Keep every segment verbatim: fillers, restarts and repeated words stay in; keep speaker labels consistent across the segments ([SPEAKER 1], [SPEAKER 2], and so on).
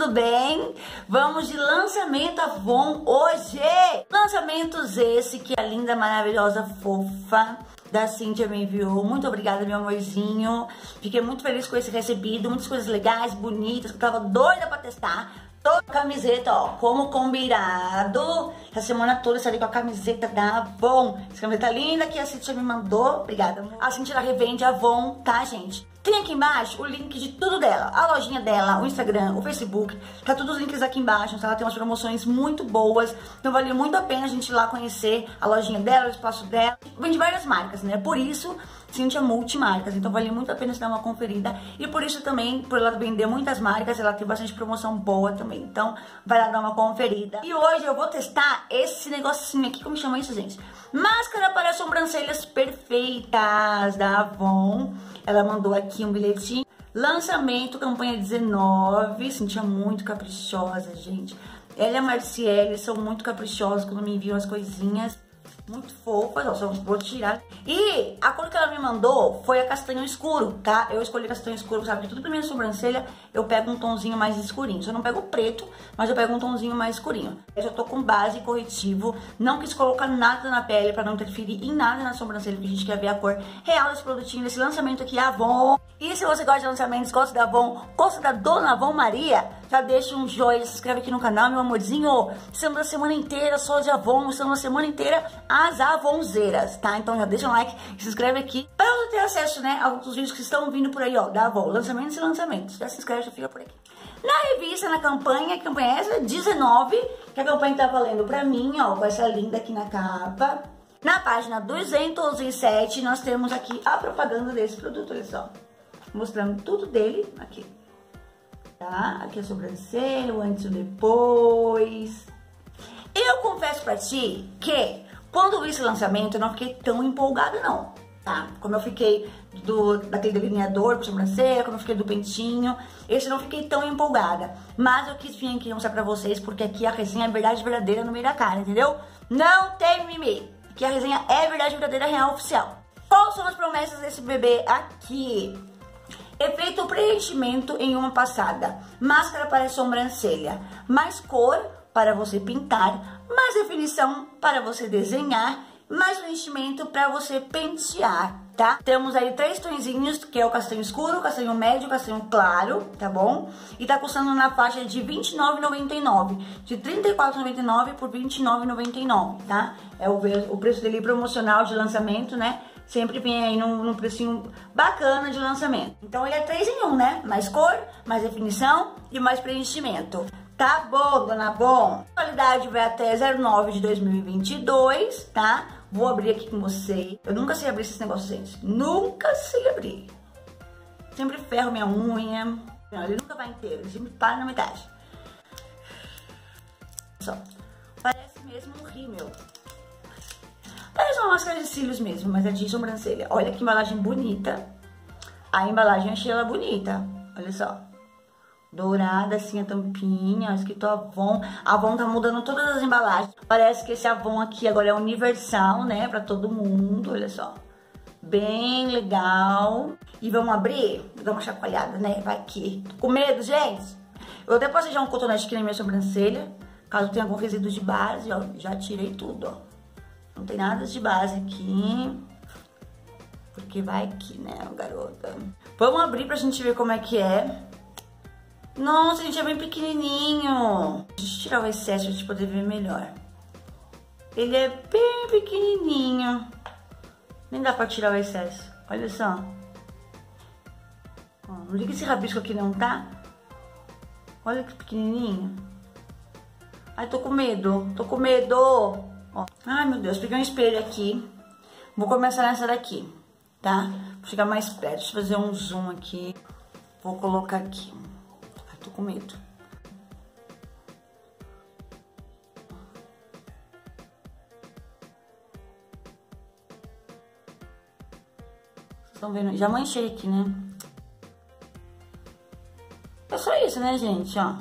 [SPEAKER 1] tudo bem? Vamos de lançamento Avon hoje! Lançamentos esse que a linda, maravilhosa, fofa da Cíntia me enviou. Muito obrigada, meu amorzinho. Fiquei muito feliz com esse recebido, muitas coisas legais, bonitas, que eu tava doida pra testar. Toda a camiseta, ó, como combinado. Essa semana toda eu estarei com a camiseta da Avon. Essa camiseta linda que a Cíntia me mandou. Obrigada, amor. A Cíntia, ela revende Avon, tá, gente? Tem aqui embaixo o link de tudo dela. A lojinha dela, o Instagram, o Facebook. Tá todos os links aqui embaixo. Ela tem umas promoções muito boas. Então vale muito a pena a gente ir lá conhecer a lojinha dela, o espaço dela. Vende várias marcas, né? Por isso, Cíntia multimarcas. Então vale muito a pena você dar uma conferida. E por isso também, por ela vender muitas marcas, ela tem bastante promoção boa também. Então vai lá dar uma conferida. E hoje eu vou testar esse negocinho aqui. Como chama isso, gente? Máscara para sobrancelhas perfeitas da Avon. Ela mandou aqui um bilhetinho. Lançamento, campanha dezenove. Cíntia muito caprichosa, gente. Ela e a Marciele são muito caprichosas quando me enviam as coisinhas. Muito fofas, ó, só vou tirar. E a cor que ela me mandou foi a castanho escuro, tá? Eu escolhi castanho escuro, sabe? Que tudo pra minha sobrancelha eu pego um tonzinho mais escurinho. Eu não pego preto, mas eu pego um tonzinho mais escurinho. Eu já tô com base e corretivo. Não quis colocar nada na pele pra não interferir em nada na sobrancelha, porque a gente quer ver a cor real desse produtinho, desse lançamento aqui, Avon. E se você gosta de lançamentos, gosta da Avon, gosta da Dona Avon Maria, já deixa um joinha, se inscreve aqui no canal, meu amorzinho. Estamos a semana inteira só de Avon, estamos a semana inteira as Avonzeiras, tá? Então já deixa um like, se inscreve aqui para você ter acesso, né, aos vídeos que estão vindo por aí, ó, da Avon, lançamentos e lançamentos. Já se inscreve, já fica por aqui. Na revista, na campanha, que campanha é essa? dezenove, que a campanha tá valendo pra mim, ó, com essa linda aqui na capa. Na página duzentos e sete, nós temos aqui a propaganda desse produto, olha só. Mostrando tudo dele aqui. Tá? Aqui a sobrancelha, o antes e o depois. Eu confesso pra ti que quando eu vi esse lançamento eu não fiquei tão empolgada não, tá? Como eu fiquei do, daquele delineador pra sobrancelha, como eu fiquei do pentinho, esse eu não fiquei tão empolgada. Mas eu quis vir aqui mostrar pra vocês porque aqui a resenha é verdade verdadeira no meio da cara, entendeu? Não tem mimimi. Aqui a resenha é verdade verdadeira, real, oficial. Quais são as promessas desse bebê aqui? Efeito preenchimento em uma passada, máscara para sobrancelha, mais cor para você pintar, mais definição para você desenhar, mais preenchimento para você pentear, tá? Temos aí três tonzinhos, que é o castanho escuro, o castanho médio, o castanho claro, tá bom? E tá custando na faixa de vinte e nove reais e noventa e nove centavos, de trinta e quatro reais e noventa e nove centavos por vinte e nove reais e noventa e nove centavos, tá? É o, o preço dele promocional de lançamento, né? Sempre vem aí num, num precinho bacana de lançamento. Então ele é três em um, né? Mais cor, mais definição e mais preenchimento. Tá bom, dona Avon? A validade vai até zero nove de dois mil e vinte e dois, tá? Vou abrir aqui com você. Eu nunca sei abrir esses negócios, gente. Nunca sei abrir. Sempre ferro minha unha. Não, ele nunca vai inteiro, ele sempre para na metade. Só. Parece mesmo um rímel. Parece uma máscara de cílios mesmo, mas é de sobrancelha. Olha que embalagem bonita. A embalagem eu achei ela bonita. Olha só. Dourada, assim, a tampinha, escrito Avon. A Avon tá mudando todas as embalagens. Parece que esse Avon aqui agora é universal, né? Pra todo mundo, olha só. Bem legal. E vamos abrir? Vou dar uma chacoalhada, né? Vai aqui. Tô com medo, gente. Eu até passei já um cotonete aqui na minha sobrancelha. Caso tenha algum resíduo de base, ó. Já tirei tudo, ó. Não tem nada de base aqui. Porque vai aqui, né, garota? Vamos abrir pra gente ver como é que é. Nossa, gente, é bem pequenininho. Deixa eu tirar o excesso pra gente poder ver melhor. Ele é bem pequenininho. Nem dá pra tirar o excesso. Olha só. Ó, não liga esse rabisco aqui não, tá? Olha que pequenininho. Ai, tô com medo. Tô com medo. Ó. Ai, meu Deus, peguei um espelho aqui. Vou começar nessa daqui, tá? Vou chegar mais perto. Deixa eu fazer um zoom aqui. Vou colocar aqui. Ai, tô com medo. Vocês estão vendo? Já manchei aqui, né? É só isso, né, gente? Ó.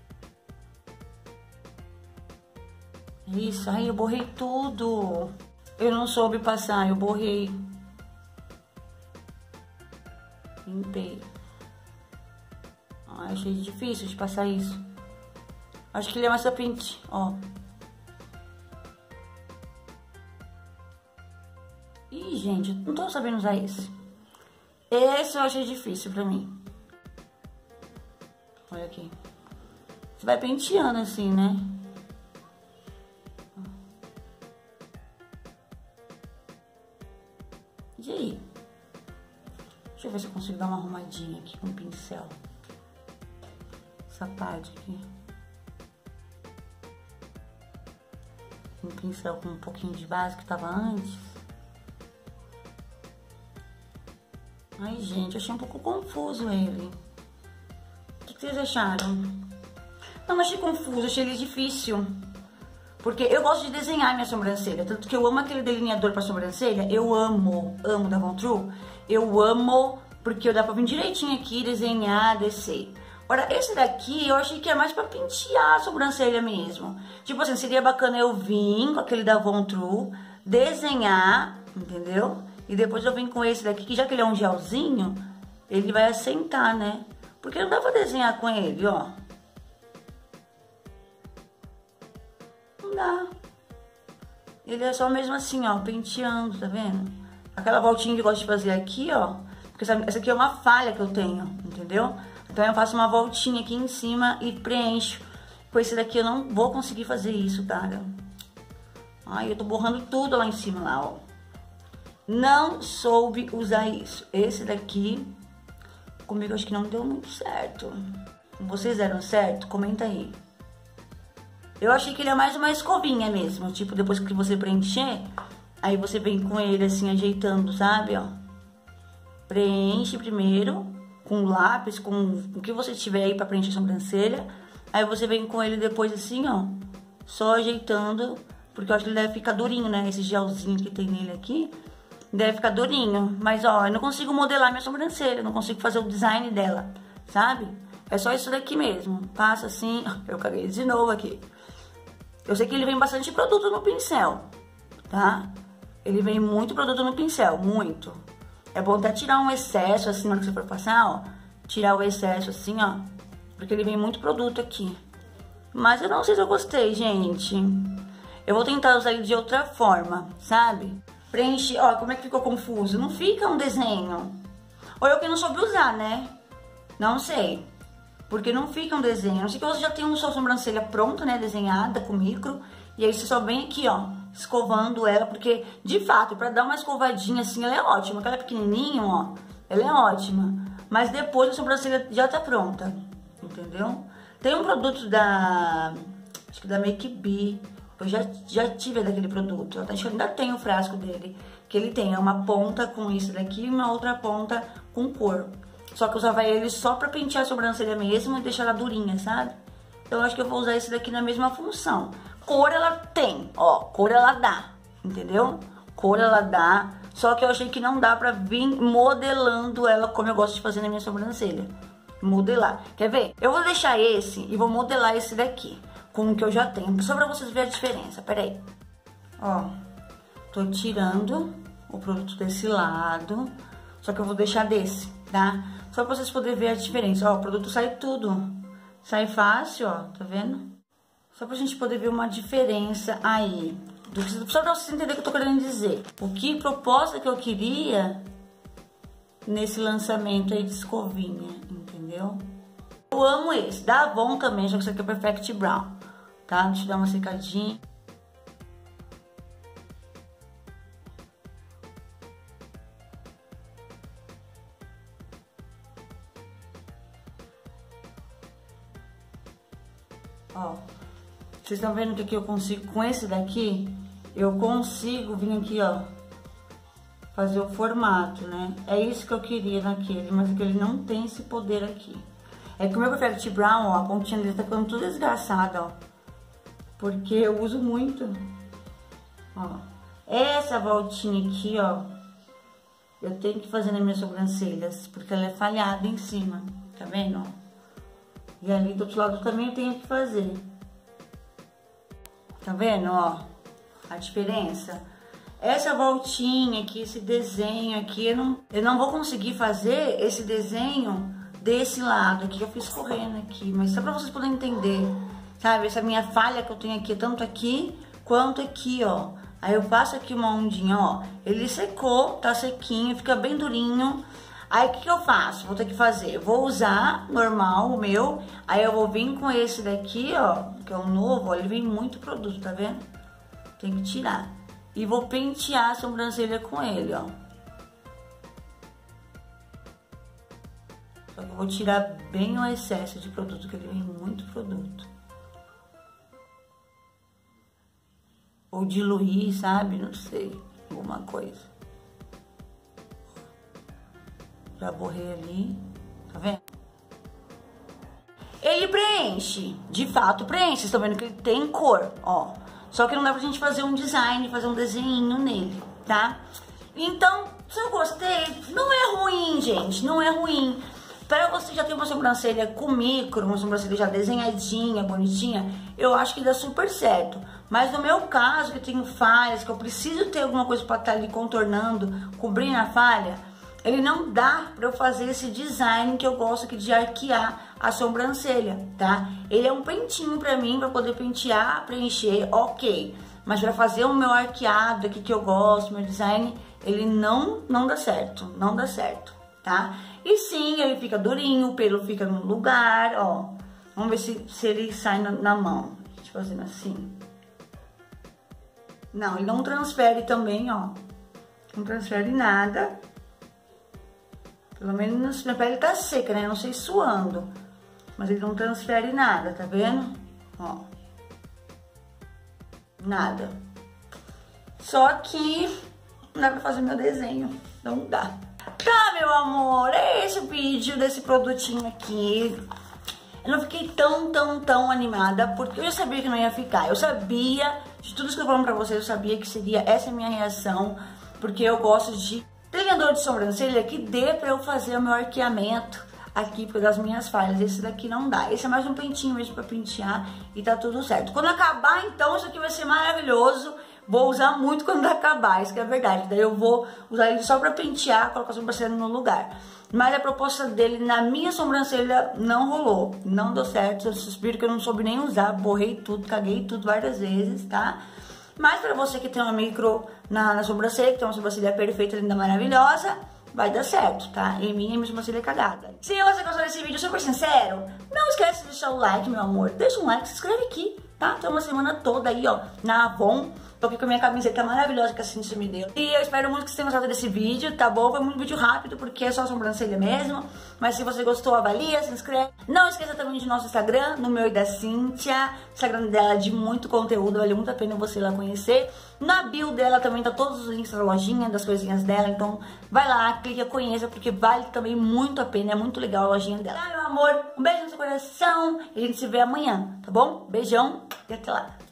[SPEAKER 1] Isso, aí eu borrei tudo. Eu não soube passar, eu borrei. Limpei. Ah, achei difícil de passar isso. Acho que ele é mais sapente, ó. Ih, gente, não tô sabendo usar esse. Esse eu achei difícil pra mim. Olha aqui. Você vai penteando assim, né? E aí? Deixa eu ver se eu consigo dar uma arrumadinha aqui com o pincel. Essa parte aqui. Um pincel com um pouquinho de base que tava antes. Ai, gente, eu achei um pouco confuso ele. O que vocês acharam? Não, achei confuso, achei ele difícil. Porque eu gosto de desenhar minha sobrancelha. Tanto que eu amo aquele delineador pra sobrancelha. Eu amo, amo da Von True. Eu amo, porque dá pra vir direitinho aqui, desenhar, descer. Agora, esse daqui eu achei que é mais pra pentear a sobrancelha mesmo. Tipo assim, seria bacana eu vir com aquele da Von True, desenhar, entendeu? E depois eu vim com esse daqui, que já que ele é um gelzinho, ele vai assentar, né? Porque não dá pra desenhar com ele, ó. Não dá. Ele é só mesmo assim, ó, penteando, tá vendo? Aquela voltinha que eu gosto de fazer aqui, ó. Porque essa, essa aqui é uma falha que eu tenho, entendeu? Então eu faço uma voltinha aqui em cima e preencho. Com esse daqui eu não vou conseguir fazer isso, cara. Ai, eu tô borrando tudo lá em cima, lá, ó. Não soube usar isso. Esse daqui, comigo acho que não deu muito certo. Vocês deram certo? Comenta aí. Eu achei que ele é mais uma escovinha mesmo. Tipo, depois que você preencher, aí você vem com ele assim, ajeitando, sabe, ó. Preenche primeiro com lápis, com o que você tiver aí pra preencher a sobrancelha. Aí você vem com ele depois assim, ó, só ajeitando, porque eu acho que ele deve ficar durinho, né? Esse gelzinho que tem nele aqui, deve ficar durinho. Mas, ó, eu não consigo modelar minha sobrancelha, não consigo fazer o design dela, sabe? É só isso daqui mesmo. Passa assim, eu caguei de novo aqui. Eu sei que ele vem bastante produto no pincel, tá? Ele vem muito produto no pincel, muito. É bom até tirar um excesso, assim, na hora que você for passar, ó. Tirar o excesso, assim, ó. Porque ele vem muito produto aqui. Mas eu não sei se eu gostei, gente. Eu vou tentar usar ele de outra forma, sabe? Preenche, ó, como é que ficou confuso? Não fica um desenho. Ou eu que não soube usar, né? Não sei. Porque não fica um desenho. Não sei que você já tem uma sua sobrancelha pronta, né? Desenhada com micro. E aí você só vem aqui, ó, escovando ela. Porque, de fato, pra dar uma escovadinha assim, ela é ótima. Aquela pequenininha, ó, ela é ótima. Mas depois a sobrancelha já tá pronta. Entendeu? Tem um produto da... acho que da Make Be. Eu já, já tive daquele produto. Acho que eu ainda tenho o frasco dele. Que ele tem, é uma ponta com isso daqui e uma outra ponta com cor. Só que eu usava ele só pra pentear a sobrancelha mesmo e deixar ela durinha, sabe? Então eu acho que eu vou usar esse daqui na mesma função. Cor ela tem, ó, cor ela dá, entendeu? Cor ela dá, só que eu achei que não dá pra vir modelando ela como eu gosto de fazer na minha sobrancelha. Modelar. Quer ver? Eu vou deixar esse e vou modelar esse daqui com o que eu já tenho, só pra vocês verem a diferença. Pera aí. Ó, tô tirando o produto desse lado, só que eu vou deixar desse, tá? Só pra vocês poderem ver a diferença. Ó, o produto sai tudo. Sai fácil, ó, tá vendo? Só pra gente poder ver uma diferença aí. Só pra vocês entenderem o que eu tô querendo dizer. O que proposta que eu queria nesse lançamento aí de escovinha, entendeu? Eu amo esse. Da Avon também, já que isso aqui é Perfect Brown, tá? Deixa eu dar uma secadinha. Ó, vocês estão vendo que aqui eu consigo, com esse daqui, eu consigo vir aqui, ó, fazer o formato, né? É isso que eu queria naquele, mas aquele não tem esse poder aqui. É que o meu Perfect Brown, ó, a pontinha dele tá ficando tudo desgraçada, ó. Porque eu uso muito. Ó, essa voltinha aqui, ó, eu tenho que fazer nas minhas sobrancelhas, porque ela é falhada em cima, tá vendo, ó? E ali do outro lado também eu tenho que fazer. Tá vendo, ó? A diferença. essa voltinha aqui, esse desenho aqui, eu não, eu não vou conseguir fazer esse desenho desse lado aqui que eu fiz correndo aqui, mas só pra vocês poderem entender, sabe? Essa minha falha que eu tenho aqui, tanto aqui quanto aqui, ó. Aí eu passo aqui uma ondinha, ó. Ele secou, tá sequinho, fica bem durinho. Aí o que, que eu faço? Vou ter que fazer, eu vou usar normal o meu, aí eu vou vir com esse daqui, ó, que é o novo, ó, ele vem muito produto, tá vendo? Tem que tirar. E vou pentear a sobrancelha com ele, ó. Só que eu vou tirar bem o excesso de produto, que ele vem muito produto. Ou diluir, sabe? Não sei, alguma coisa. Já borrei ali, tá vendo? Ele preenche, de fato preenche, vocês estão vendo que ele tem cor, ó. Só que não dá pra gente fazer um design, fazer um desenho nele, tá? Então, se eu gostei, não é ruim, gente, não é ruim. Para você já ter uma sobrancelha com micro, uma sobrancelha já desenhadinha, bonitinha, eu acho que dá super certo. Mas no meu caso, que eu tenho falhas, que eu preciso ter alguma coisa para estar ali contornando, cobrindo a falha, ele não dá para eu fazer esse design que eu gosto aqui de arquear a sobrancelha, tá? Ele é um pentinho para mim, para poder pentear, preencher, ok. Mas para fazer o meu arqueado aqui que eu gosto, meu design, ele não, não dá certo, não dá certo, tá? E sim, ele fica durinho, o pelo fica no lugar, ó. Vamos ver se, se ele sai na, na mão. Deixa eu fazer assim. Não, ele não transfere também, ó. Não transfere nada. Pelo menos minha pele tá seca, né? Não sei suando. Mas ele não transfere nada, tá vendo? Ó. Nada. Só que não dá pra fazer meu desenho. Não dá. Tá, meu amor, é esse o vídeo desse produtinho aqui. Eu não fiquei tão, tão, tão animada, porque eu já sabia que não ia ficar. Eu sabia, de tudo isso que eu tô falando pra vocês, eu sabia que seria essa a minha reação, porque eu gosto de delineador de sobrancelha que dê pra eu fazer o meu arqueamento aqui, por das minhas falhas. Esse daqui não dá. Esse é mais um pentinho mesmo pra pentear e tá tudo certo. Quando acabar, então, isso aqui vai ser maravilhoso. Vou usar muito quando acabar, isso que é verdade. Daí eu vou usar ele só pra pentear, colocar a sobrancelha no lugar. Mas a proposta dele na minha sobrancelha não rolou. Não deu certo, eu suspiro que eu não soube nem usar. Borrei tudo, caguei tudo várias vezes, tá? Mas pra você que tem uma micro na, na sobrancelha, que tem uma sobrancelha perfeita, linda, maravilhosa, vai dar certo, tá? E minha, minha sobrancelha é cagada. Se você gostou desse vídeo super sincero, não esquece de deixar o like, meu amor. Deixa um like, se inscreve aqui, tá? Tem uma semana toda aí, ó, na Avon. Tô aqui com a minha camiseta maravilhosa que a Cintia me deu. E eu espero muito que vocês tenham gostado desse vídeo, tá bom? Foi muito vídeo rápido, porque é só a sobrancelha mesmo. Mas se você gostou, avalia, se inscreve. Não esqueça também de nosso Instagram, no meu e da Cintia. O Instagram dela é de muito conteúdo, vale muito a pena você ir lá conhecer. Na bio dela também tá todos os links da lojinha, das coisinhas dela. Então vai lá, clica, conheça, porque vale também muito a pena. É muito legal a lojinha dela. Tá, meu amor? Um beijo no seu coração e a gente se vê amanhã, tá bom? Beijão e até lá.